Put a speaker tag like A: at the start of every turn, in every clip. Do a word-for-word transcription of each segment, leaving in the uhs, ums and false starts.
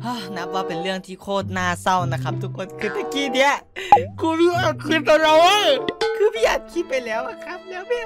A: นับว่าเป็นเรื่องที่โคตรน่าเศร้านะครับทุกคนคือตะกี้เนี้ยกูรู้ว่าคือตัวเราคือพี่อัดคลิปไปแล้วครับแล้วแบบ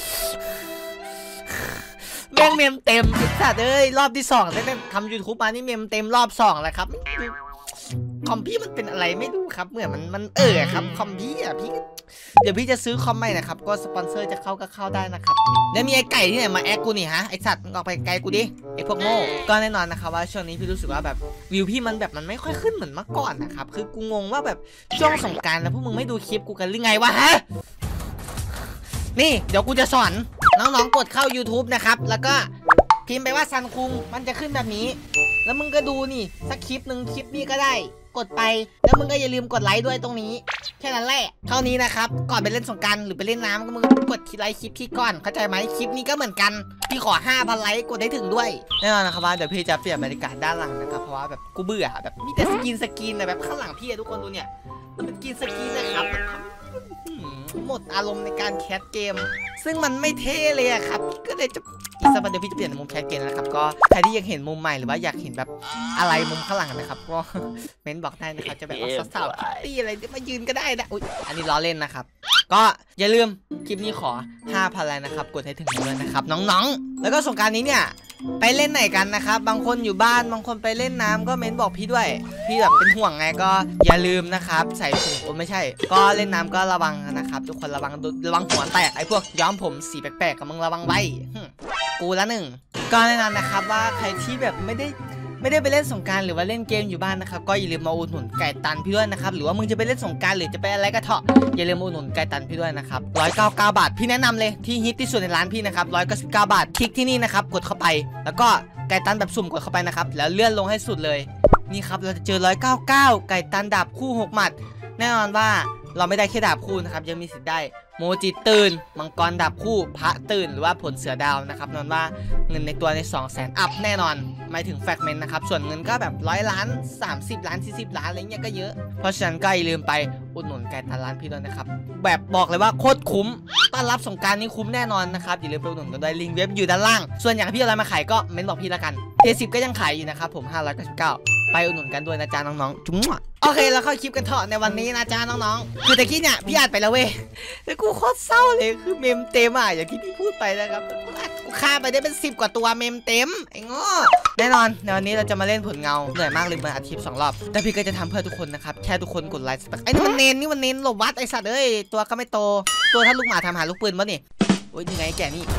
A: แม่งเมมเต็มสัตว์เอ้ยรอบที่สองตั้งแต่ทำยูทูบมานี่เมมเต็มรอบสองแล้วครับคอมพี่มันเป็นอะไรไม่รู้ครับเหมือนมันมันเออครับคอมพี่อ่ะพี่เดี๋ยวพี่จะซื้อคอมใหม่นะครับก็สปอนเซอร์จะเข้าก็เข้าได้นะครับแล้วมีไอ้ไก่ที่ไหนมาแอคกูนี่ฮะไอสัตว์ออกไปไกลกูดิไอพวกโง่ก็แน่นอนนะครับว่าช่วงนี้พี่รู้สึกว่าแบบวิวพี่มันแบบมันไม่ค่อยขึ้นเหมือนเมื่อก่อนนะครับคือกูงงว่าแบบช่วงสงกรานต์แล้วพวกมึงไม่ดูคลิปกูกันหรือไงวะฮะนี่เดี๋ยวกูจะสอนน้องๆกดเข้า ยูทูบ นะครับแล้วก็พิมพ์ไปว่าซันคุงมันจะขึ้นแบบนี้แล้วมึงก็ดูนี่สักคลิปหนึ่งคลิปนี้ก็ได้กดไปแล้วมึงก็อย่าลืมกดไลค์ด้วยตรงนี้แค่นั้นแหละเท่านี้นะครับก่อนไปเล่นสงกรานต์หรือไปเล่นน้ำก็มึงกดไลค์คลิปพี่ก่อนเข้าใจไหมคลิปนี้ก็เหมือนกันพี่ขอ ห้าพัน ไลค์กดได้ถึงด้วยแน่นอนนะครับว่าเดี๋ยวพี่จะเปลี่ยนบรรยากาศด้านหลังนะครับเพราะว่าแบบกูเบื่อแบบมีแต่สกินสกินแบบข้างหลังพี่ทุกคนดูเนี่ยมันเป็นสกินสกินนะครับหมดอารมณ์ในการแคสเกมซึ่งมันไม่เท่เลยครับก็เลยจะอีกสักวันเดี๋ยวพี่จะเปลี่ยนมุมแคสเกมนะครับก็ใครที่อยากเห็นมุมใหม่หรือว่าอยากเห็นแบบอะไรมุมข้างหลังนะครับก็เม้นบอกได้นะครับจะแบบว่าสาวๆตี้อะไรมายืนก็ได้นะอุ๊ยอันนี้ล้อเล่นนะครับก็อย่าลืมคลิปนี้ขอ ห้าพัน ไลค์นะครับกดให้ถึงเลยนะครับน้องๆแล้วก็สงกรานต์นี้เนี่ยไปเล่นไหนกันนะครับบางคนอยู่บ้านบางคนไปเล่นน้ำก็เม้นบอกพี่ด้วยพี่แบบเป็นห่วงไงก็อย่าลืมนะครับใส่ถุงโอ้ไม่ใช่ก็เล่นน้ำก็ระวังนะครับทุกคนระวังระวังหัวแตกไอ้พวกย้อมผมสีแปลกๆกับมึงระวังไว้กูละหนึ่งก็แน่นอนนะครับว่าใครที่แบบไม่ได้ไม่ได้ไปเล่นสงกรานต์หรือว่าเล่นเกมอยู่บ้านนะครับก็อย่าลืมมาอุดหนุนไก่ตันพี่ด้วยนะครับหรือว่ามึงจะไปเล่นสงกรานต์หรือจะไปอะไรก็เถอะอย่าลืมมาอุดหนุนไก่ตันพี่ด้วยนะครับร้อยเก้าสิบเก้าบาทพี่แนะนำเลยที่ฮิตที่สุดในร้านพี่นะครับร้อยเก้าสิบเก้าบาทคลิกที่นี่นะครับกดเข้าไปแล้วก็ไก่ตันแบบสุ่มกดเข้าไปนะครับแล้วเลื่อนลงให้สุดเลยนี่ครับเราจะเจอร้อยเก้าสิบเก้าไก่ตันดาบคู่หกหมัดแน่นอนว่าเราไม่ได้แค่ดาบคู่นะครับยังมีสิทธิ์ได้โมจิตื่นมังกรดาบคู่พระตื่นหรือว่าผลเสือดาวนะครับนอนว่าเงินในตัวใน สองแสน อัพแน่นอนหมายถึงแฟกเมนต์นะครับส่วนเงินก็แบบร้อยล้านสามสิบล้านสี่สิบล้านอะไรเงี้ยก็เยอะเพราะฉะนั้นก็อย่าลืมไปอุดหนุนไก่ตันร้านพี่ด้วยนะครับแบบบอกเลยว่าโคตรคุ้มต้อนรับสงกรานต์นี้คุ้มแน่นอนนะครับอย่าลืมไปอุดหนุนกันด้วยลิงก์เว็บอยู่ด้านล่างส่วนอย่างพี่อะไรมาขายก็เม้นบอกพี่ละกันเทสิบก็ยังขายอยู่นะครับผมห้าร้อยเก้าสิบเก้าไปอุดหนุนกันด้วยนะจ๊ะน้องๆจุ๊มโอเคแล้วเข้าคลิปกันเถอะในวันนี้นะจ๊ะน้องๆคือตะกี้เนี่ยพี่อัดไปแล้วเว้ยแต่กูโคตรเศร้าเลยคือเมมเต็มอ่ะอย่างที่พี่พูดไปนะครับกูฆ่าไปได้เป็นสิบกว่าตัวเมมเต็มไอ้ง้อแน่นอนในวันนี้เราจะมาเล่นผลเงาเหนื่อยมากเลยมาอัดคลิปสองรอบแต่พี่ก็จะทำเพื่อทุกคนนะครับแค่ทุกคนกดไลค์ไอ้นี่มันเน้นนี่มันเน้นหลบวัดไอ้สัตว์เอ้ยตัวก็ไม่โตตัวถ้าลูกหมาทำหาลูกปืนวะนี่โอ้ยยังไงแกนี่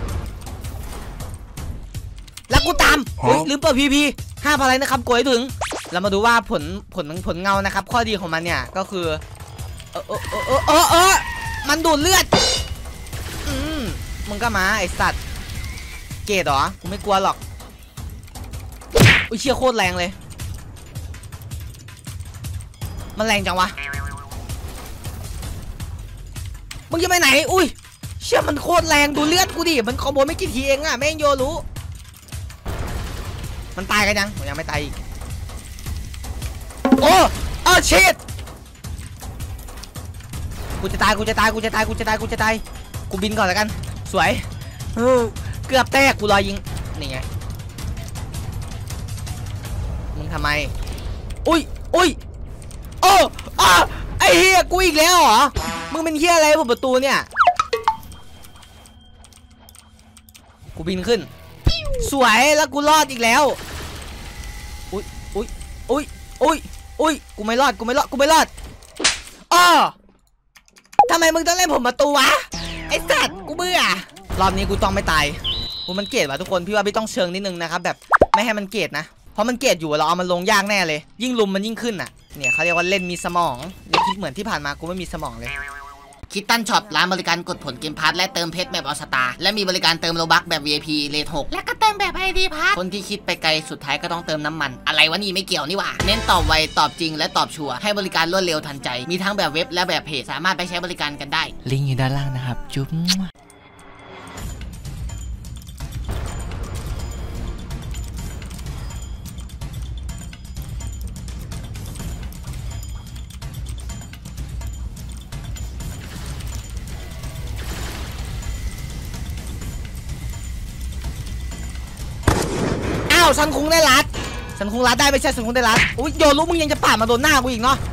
A: แล้วกูตามเฮ้ยลืมเปิดพีพีห้าพันอะไรนะครับกดให้ถึงเรามาดูว่าผลผลผลเงานะครับข้อดีของมันเนี่ยก็คือเออเออเออเออเออมันดูดเลือดอืมมึงก็มาไอสัตว์เกตเหรอกูไม่กลัวหรอกอุ้ยเชี่ยโคตรแรงเลยมันแรงจังวะมึงจะไปไหนอุ้ยเชี่ยมันโคตรแรงดูเลือดกูดิมันคอมโบไม่กี่ทีเองอะแม่งโยรู้มันตายกันยังผมยังไม่ตายอีกโอ้เออชิดกูจะตายกูจะตายกูจะตายกูจะตายกูจะตายกูบินก่อนแล้วกันสวยเออเกือบแตกกูรอยิงนี่ไงมึงทำไมอุ้ยอุ้ยโอ้อ้าไอ้เฮียกูอีกแล้วเหรอมึงเป็นเฮียอะไรบนประตูเนี่ยกูบินขึ้นสวยแล้วกูรอดอีกแล้วอุ้ยอุ้ยอุ้ยอุ้ยอุ้ยกูไม่รอดกูไม่รอดกูไม่รอดอ้อทำไมมึงต้องเล่นผมประตูวะไอ้สัตว์กูเบื่อรอบนี้กูต้องไม่ตายกูมันเกลียดว่ะทุกคนพี่ว่าพี่ต้องเชิงนิดนึงนะครับแบบไม่ให้มันเกลียดนะเพราะมันเกลียดอยู่เราเอามันลงยากแน่เลยยิ่งลุมมันยิ่งขึ้นอ่ะเนี่ยเขาเรียกว่าเล่นมีสมองอย่าคิดเหมือนที่ผ่านมากูไม่มีสมองเลยคิดตันช็อปร้านบริการกดผลเกมพาร์ทและเติมเพชรแบบออสตาและมีบริการเติมโลบัคแบบ วี ไอ พี เลทหกและก็เติมแบบ ไอ ดี พาร์ทคนที่คิดไปไกลสุดท้ายก็ต้องเติมน้ำมันอะไรวะนี่ไม่เกี่ยวนี่หว่าเน้นตอบไวตอบจริงและตอบชัวร์ให้บริการรวดเร็วทันใจมีทั้งแบบเว็บและแบบเพจสามารถไปใช้บริการกันได้ลิงก์อยู่ด้านล่างนะครับจุ๊บซันคุงได้รัดแสฉันคงรัดได้ไม่ใช่ฉันคงได้รัดอุ้ยโยนลูกมึงยังจะปาดมาโดนหน้ากูอีกเนาะ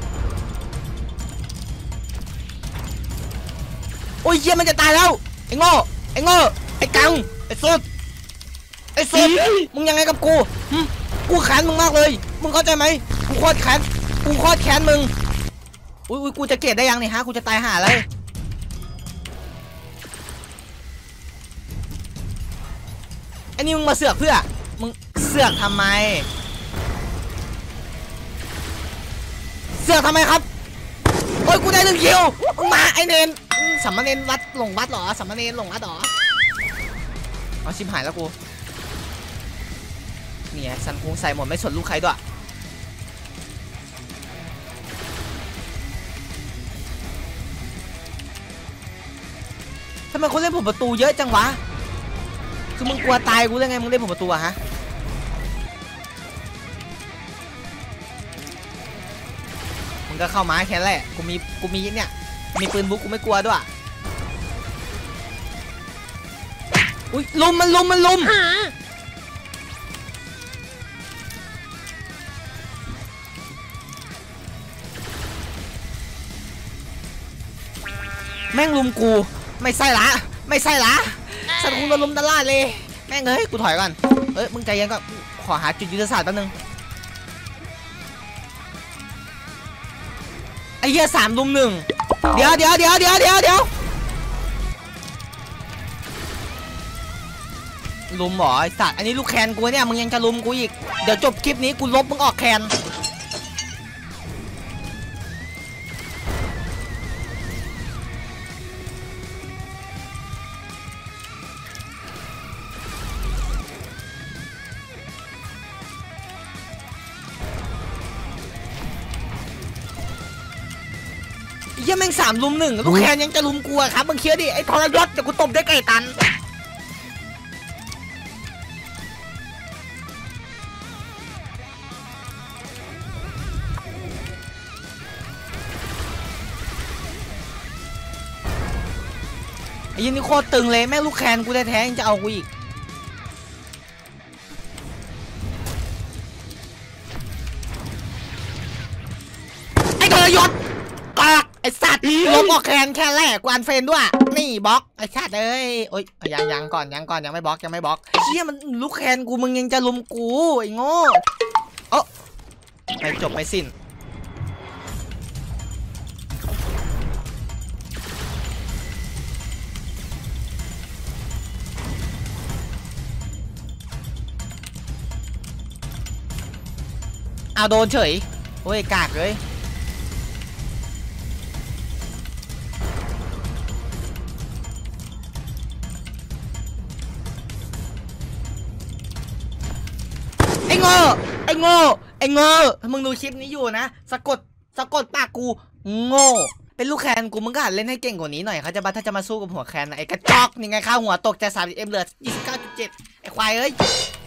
A: โอ้ยเยี่ยมันจะตายแล้วไอ้โง่ไอ้โง่ไอ้กังไอ้สุดไอ้สุดมึงยังไงกับกูกูแค้นมึงมากเลยมึงเข้าใจไหมกูโคตรแค้นกูโคตรแค้นมึงอุ้ยกูจะเกลียดได้ยังเนี่ยฮะกูจะตายห่าเลยไอ้นี่มึงมาเสือกเพื่อมึงเสือกทำไมเสือกทำไมครับโอ้ยกูได้หนึ่งคิวมึงมาไอเนนสัมมาเนนวัดหลงวัดหรอสัมมาเนนหลงวัดหรอเอาชิมหายแล้วกูเนี่ยสันคงใส่หมดไม่สนลูกใครด้วยทำไมคนเล่นผมประตูเยอะจังวะคือมึงกลัวตายกูได้ไงมึงเล่นผมประตูอะฮะมึงก็เข้ามาแค่นั้นแหละกูมีกูมีเนี่ยมีปืนบุ๊กกูไม่กลัวด้วยอุ้ยลุมมันลุมมันลุมแม่งลุมกูไม่ใช่ละไม่ใช่ละฉันคงโดนลุมตลาดเลยแม่งเอ้ยกูถอยก่อนเอ้ยมึงใจเย็นก่อนขอหาจุดยุทธศาสตร์แป๊บนึงไอ้เหี้ยสามลุมหนึ่งเดี๋ยวเดี๋ยวเดี๋ยวเดี๋ยวเดี๋ยวเดี๋ยวลุมหรอไอ้สัตว์อันนี้ลูกแคนกูเนี่ยมึงยังจะลุมกูอีกเดี๋ยวจบคลิปนี้กูลบมึงออกแคนเหี้ยแม่งสามลุมหนึ่งลูกแคนยังจะลุมกูอะครับมึงเคี้ยวดิไอ้ทรยศเดี๋ยวกูตบได้ไก่ตันไอ้ยี่นี่โคตรตึงเลยแม่งลูกแคนกูแท้ๆยังจะเอากูอีกไอ้ทรยศไอ้สัตว์ลบออกแคนแค่แรกกวนเฟนด้วยนี่บล็อกไอ้สัตว์เอ้ยโอ๊ยยังยังก่อนยังก่อนยังไม่บล็อกยังไม่บล็อกเชี่ยมันลูกแคนกูมึงยังจะลุมกูไอ้โง่เอ้ไปจบไปสิ้นเอาโดนเฉยโอ้ยกากเลยไอ้โง่ไอ้โง่ไอ้โง่ถ้ามึงดูคลิปนี้อยู่นะสะกดสะกดปากกูโง่เป็นลูกแคนกูมึงก็หัดเล่นให้เก่งกว่านี้หน่อยเขาจะมาถ้าจะมาสู้กับหัวแคนไอ้กระจอกยังไงข้าวหัวตกจากสามสิบเอ็มเหลือยี่สิบเก้าจุดเจ็ดไอ้ควายเอ้ย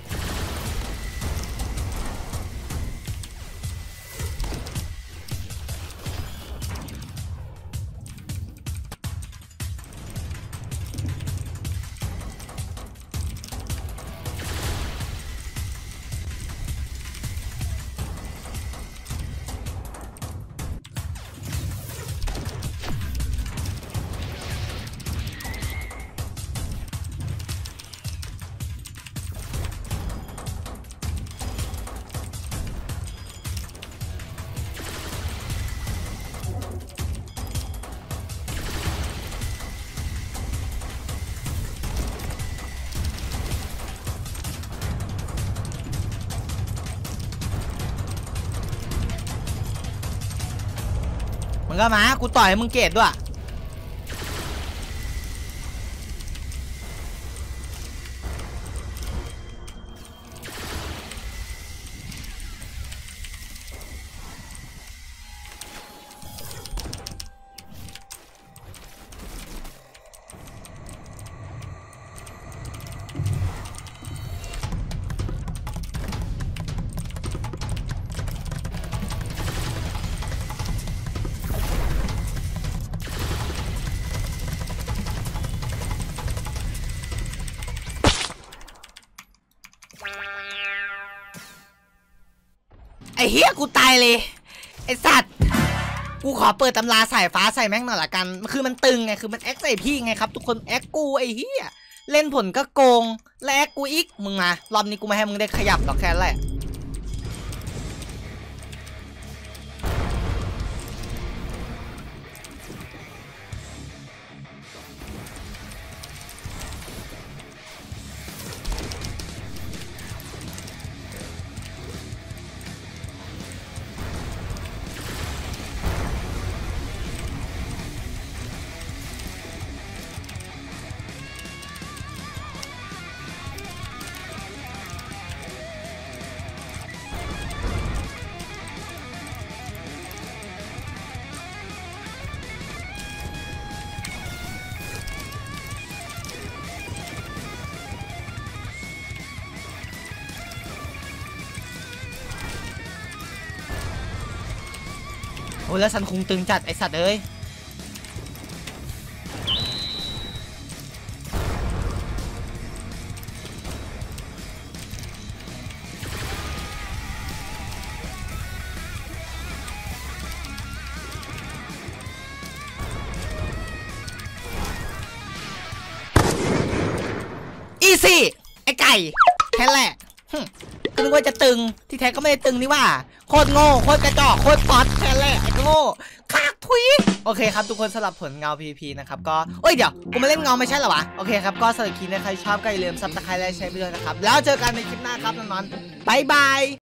A: มึงก็มากูต่อยให้มึงเกตด้วยอ้เฮียกูตายเลยไอ้สัตว์กูขอเปิดตำราสายฟ้าใส่แม่งหน่อยละกันคือมันตึงไงคือมันแอคใส่พี่ไงครับทุกคนแอคกูไอ้เฮียเล่นผลก็โกงและแอคกูอีกมึงมารอบนี้กูไม่ให้มึงได้ขยับหรอกแค่นั้นแหละโอ้แล้วฉันคงตึงจัดไอสัตว์เอ้ยอีซี่ไอไก่แค่แหละก็นึกว่าจะตึงที่แท้ก็ไม่ได้ตึงนี่ว่าโคตรโง่โคตรกระจอกโคตรป๊อตแค่แหละไอ้โง่คากทุยโอเคครับทุกคนสำหรับผลเงา พี พี นะครับก็เอ้ยเดี๋ยวกูมาเล่นเงาไม่ใช่เหรอวะโอเคครับก็สำหรับคลิปนี้ใครชอบก็อย่าลืมซับสไครต์และแชร์ไปด้วยนะครับแล้วเจอกันในคลิปหน้าครับน้องๆบ๊ายบาย